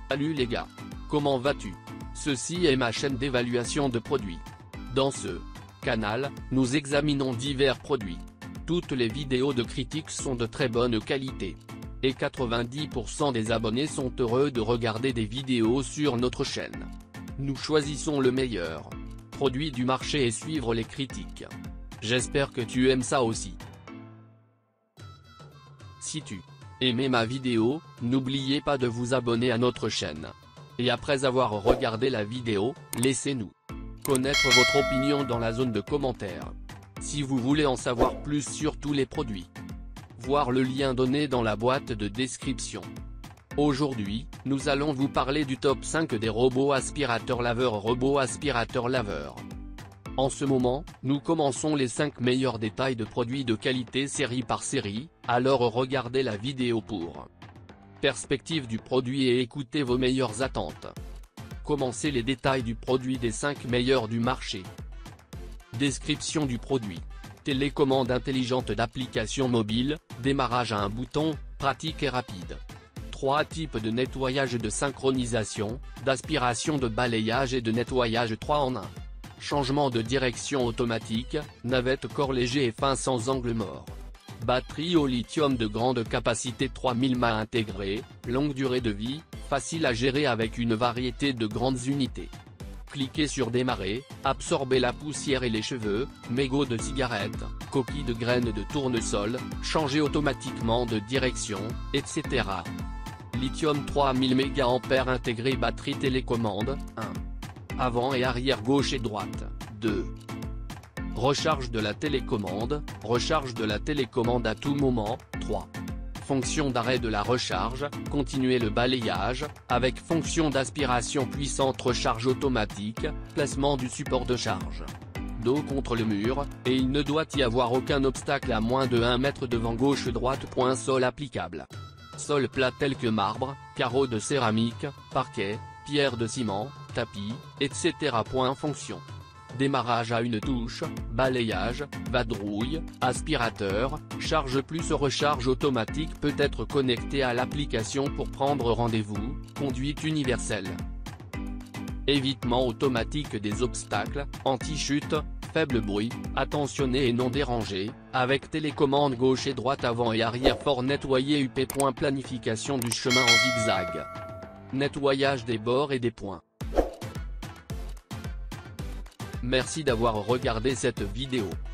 Salut les gars. Comment vas-tu? Ceci est ma chaîne d'évaluation de produits. Dans ce canal, nous examinons divers produits. Toutes les vidéos de critiques sont de très bonne qualité. Et 90% des abonnés sont heureux de regarder des vidéos sur notre chaîne. Nous choisissons le meilleur produit du marché et suivre les critiques. J'espère que tu aimes ça aussi. Si tu aimais ma vidéo, n'oubliez pas de vous abonner à notre chaîne. Et après avoir regardé la vidéo, laissez-nous connaître votre opinion dans la zone de commentaires. Si vous voulez en savoir plus sur tous les produits, voir le lien donné dans la boîte de description. Aujourd'hui, nous allons vous parler du top 5 des robots aspirateurs laveurs. En ce moment, nous commençons les 5 meilleurs détails de produits de qualité série par série, alors regardez la vidéo pour perspective du produit et écoutez vos meilleures attentes. Commencez les détails du produit des 5 meilleurs du marché. Description du produit. Télécommande intelligente d'application mobile, démarrage à un bouton, pratique et rapide. 3 types de nettoyage de synchronisation, d'aspiration, de balayage et de nettoyage 3 en 1. Changement de direction automatique, navette corps léger et fin sans angle mort. Batterie au lithium de grande capacité 3000 mAh intégrée, longue durée de vie, facile à gérer avec une variété de grandes unités. Cliquez sur démarrer, absorber la poussière et les cheveux, mégots de cigarettes, coquilles de graines de tournesol, changer automatiquement de direction, etc. Lithium 3000 mAh intégré, batterie télécommande, 1. Avant et arrière gauche et droite, 2. Recharge de la télécommande, recharge de la télécommande à tout moment, 3. Fonction d'arrêt de la recharge, continuer le balayage, avec fonction d'aspiration puissante, recharge automatique, placement du support de charge. Dos contre le mur, et il ne doit y avoir aucun obstacle à moins de 1 mètre devant gauche-droite. Sol applicable. Sol plat tel que marbre, carreaux de céramique, parquet, pierre de ciment, tapis, etc. Fonction. Démarrage à une touche, balayage, vadrouille, aspirateur, charge plus recharge automatique peut être connecté à l'application pour prendre rendez-vous, conduite universelle. Évitement automatique des obstacles, anti-chute, faible bruit, attentionné et non dérangé, avec télécommande gauche et droite avant et arrière fort nettoyé UP. Planification du chemin en zigzag. Nettoyage des bords et des points. Merci d'avoir regardé cette vidéo.